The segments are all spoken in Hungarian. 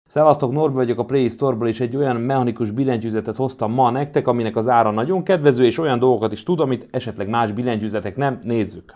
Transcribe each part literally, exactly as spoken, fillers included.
Szevasztok, Norbi vagyok a Play Store-ból, és egy olyan mechanikus billentyűzetet hoztam ma nektek, aminek az ára nagyon kedvező, és olyan dolgokat is tud, amit esetleg más billentyűzetek nem. Nézzük!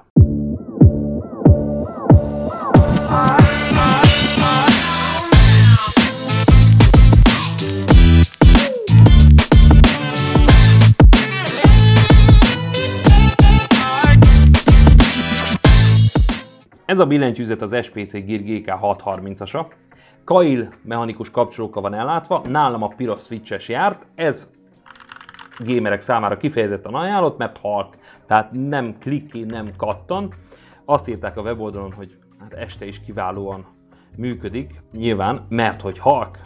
Ez a billentyűzet az es pé cé Gear gé ká hatszázharmincasa. Kail mechanikus kapcsolókkal van ellátva, nálam a piros switches járt, ez gamerek számára kifejezetten ajánlott, mert halk, tehát nem klikki, nem kattan. Azt írták a weboldalon, hogy hát este is kiválóan működik, nyilván, mert hogy halk.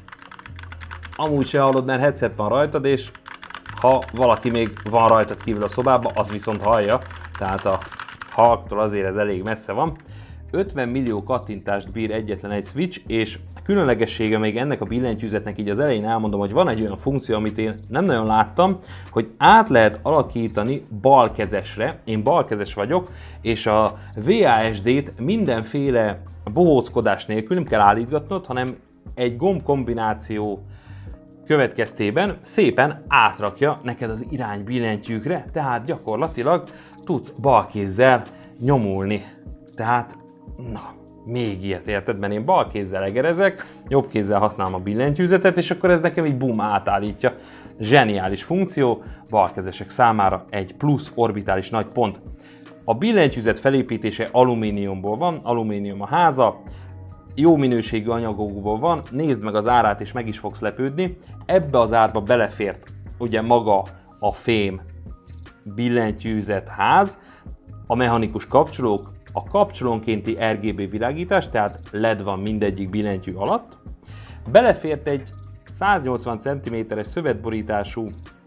Amúgy se hallod, mert headset van rajtad, és ha valaki még van rajtad kívül a szobában, az viszont hallja, tehát a halktól azért ez elég messze van. ötven millió kattintást bír egyetlen egy switch, és különlegessége még ennek a billentyűzetnek, így az elején elmondom, hogy van egy olyan funkció, amit én nem nagyon láttam, hogy át lehet alakítani balkezesre. Én balkezes vagyok, és a vé á es dét mindenféle bohóckodás nélkül nem kell állítgatnod, hanem egy gombkombináció következtében szépen átrakja neked az irány billentyűkre, tehát gyakorlatilag tudsz balkézzel nyomulni. Tehát, na, még ilyet érted, mert én bal kézzel egerezek, jobb kézzel használom a billentyűzetet, és akkor ez nekem így bum átállítja. Zseniális funkció, balkezesek számára egy plusz orbitális nagy pont. A billentyűzet felépítése alumíniumból van, alumínium a háza, jó minőségű anyagokból van, nézd meg az árát és meg is fogsz lepődni. Ebbe az árba belefért ugye maga a fém billentyűzet ház, a mechanikus kapcsolók, a kapcsolónkénti er gé bé világítás, tehát led van mindegyik billentyű alatt. Belefért egy száznyolcvan centiméteres szövetborítású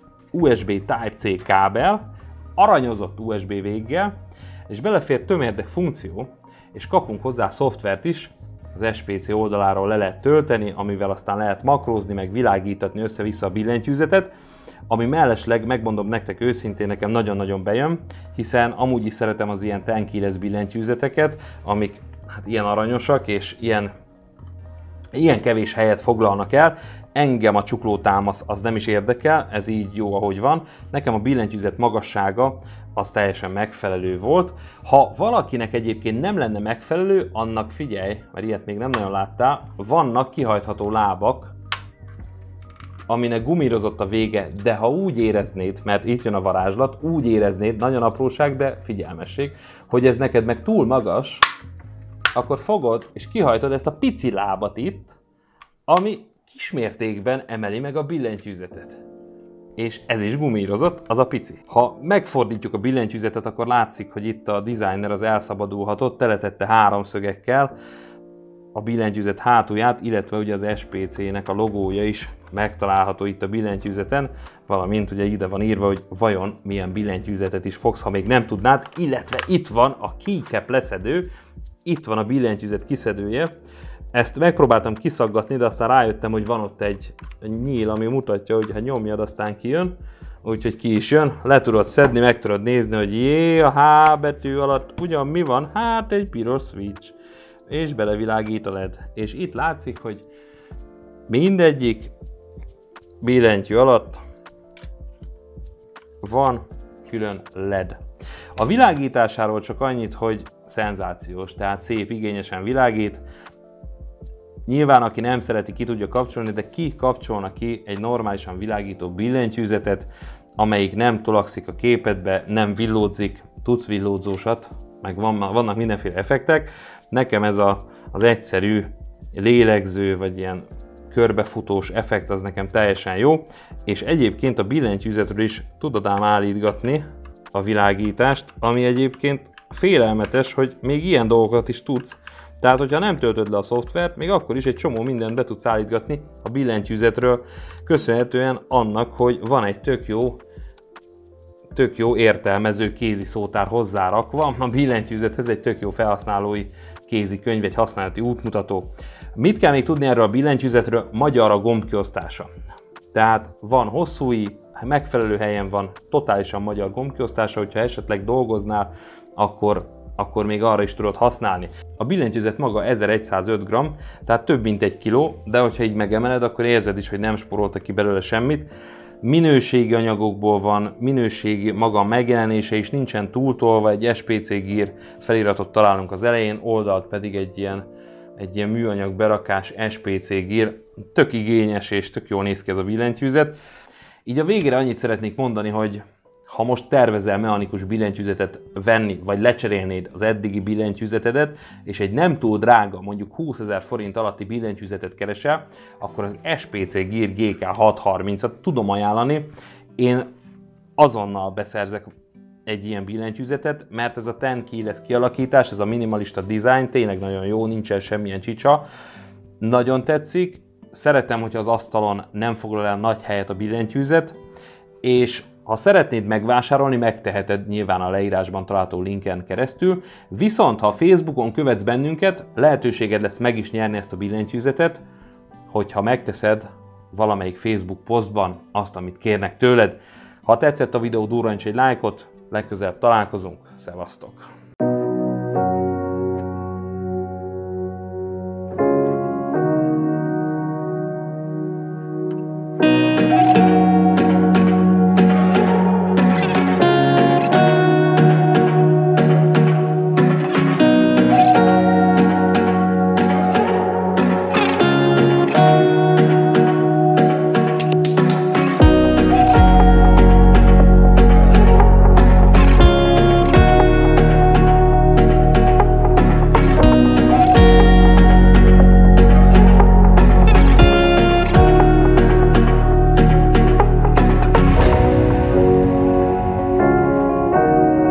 u es bé Type-C kábel, aranyozott u es bé véggel, és belefért tömérdek funkció, és kapunk hozzá szoftvert is, az es pé cé oldaláról le lehet tölteni, amivel aztán lehet makrózni, meg világítatni össze-vissza a billentyűzetet, ami mellesleg, megmondom nektek őszintén, nekem nagyon-nagyon bejön, hiszen amúgy is szeretem az ilyen tenkeyless billentyűzeteket, amik hát ilyen aranyosak és ilyen, ilyen kevés helyet foglalnak el. Engem a csuklótámasz az nem is érdekel, ez így jó, ahogy van. Nekem a billentyűzet magassága az teljesen megfelelő volt. Ha valakinek egyébként nem lenne megfelelő, annak figyelj, mert ilyet még nem nagyon láttál, vannak kihajtható lábak, aminek gumírozott a vége, de ha úgy éreznéd, mert itt jön a varázslat, úgy éreznéd, nagyon apróság, de figyelmesség, hogy ez neked meg túl magas, akkor fogod és kihajtod ezt a pici lábat itt, ami kismértékben emeli meg a billentyűzetet. És ez is gumírozott, az a pici. Ha megfordítjuk a billentyűzetet, akkor látszik, hogy itt a designer az elszabadulhatott, teletette háromszögekkel a billentyűzet hátulját, illetve ugye az es pé cének a logója is megtalálható itt a billentyűzeten, valamint ugye ide van írva, hogy vajon milyen billentyűzetet is fogsz, ha még nem tudnád, illetve itt van a keycap leszedő, itt van a billentyűzet kiszedője. Ezt megpróbáltam kiszaggatni, de aztán rájöttem, hogy van ott egy nyíl, ami mutatja, hogy ha nyomjad, aztán kijön. Úgyhogy ki is jön, le tudod szedni, meg tudod nézni, hogy jé, a H betű alatt ugyan mi van? Hát egy piros switch. És belevilágít a led. És itt látszik, hogy mindegyik billentyű alatt van külön led. A világításáról csak annyit, hogy szenzációs, tehát szép, igényesen világít. Nyilván, aki nem szereti, ki tudja kapcsolni, de ki kapcsolna ki egy normálisan világító billentyűzetet, amelyik nem tolakszik a képedbe, nem villódzik, tudsz villódzósat, meg van, vannak mindenféle effektek. Nekem ez a, az egyszerű lélegző, vagy ilyen körbefutós effekt az nekem teljesen jó, és egyébként a billentyűzetről is tudod ám állítgatni a világítást, ami egyébként félelmetes, hogy még ilyen dolgokat is tudsz. Tehát, hogyha nem töltöd le a szoftvert, még akkor is egy csomó mindent be tudsz állítgatni a billentyűzetről, köszönhetően annak, hogy van egy tök jó, tök jó értelmező kézi szótár hozzárakva. A billentyűzethez egy tök jó felhasználói kézikönyv, egy használati útmutató. Mit kell még tudni erről a billentyűzetről? Magyar a gombkiosztása. Tehát van hosszú i, megfelelő helyen van totálisan magyar gombkiosztása, hogyha esetleg dolgoznál, akkor akkor még arra is tudod használni. A billentyűzet maga ezerszázöt gramm, tehát több mint egy kiló, de hogyha így megemeled, akkor érzed is, hogy nem spóroltak ki belőle semmit. Minőségi anyagokból van, minőségi maga a megjelenése is, nincsen túltolva, egy es pé cé Gear feliratot találunk az elején, oldalt pedig egy ilyen, egy ilyen műanyag berakás es pé cé Gear. Tök igényes és tök jól néz ki ez a billentyűzet. Így a végére annyit szeretnék mondani, hogy ha most tervezel mechanikus billentyűzetet venni, vagy lecserélnéd az eddigi billentyűzetedet, és egy nem túl drága, mondjuk húszezer forint alatti billentyűzetet keresel, akkor az es pé cé Gear gé ká hatszázharmincat tudom ajánlani. Én azonnal beszerzek egy ilyen billentyűzetet, mert ez a tíz keyless kialakítás, ez a minimalista design tényleg nagyon jó, nincsen semmilyen csicsa. Nagyon tetszik, szeretem, hogyha az asztalon nem foglal el nagy helyet a billentyűzet, és ha szeretnéd megvásárolni, megteheted nyilván a leírásban található linken keresztül, viszont ha a Facebookon követsz bennünket, lehetőséged lesz meg is nyerni ezt a billentyűzetet, hogyha megteszed valamelyik Facebook posztban azt, amit kérnek tőled. Ha tetszett a videó, durrancs egy lájkot, legközelebb találkozunk, szevasztok!